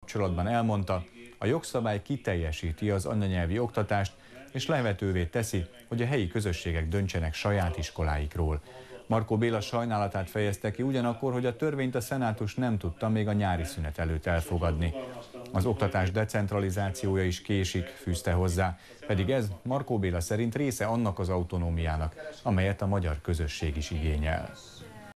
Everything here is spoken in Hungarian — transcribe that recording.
kapcsolatban elmondta, a jogszabály kiteljesíti az anyanyelvi oktatást, és lehetővé teszi, hogy a helyi közösségek döntsenek saját iskoláikról. Markó Béla sajnálatát fejezte ki ugyanakkor, hogy a törvényt a szenátus nem tudta még a nyári szünet előtt elfogadni. Az oktatás decentralizációja is késik, fűzte hozzá, pedig ez Markó Béla szerint része annak az autonómiának, amelyet a magyar közösség is igényel.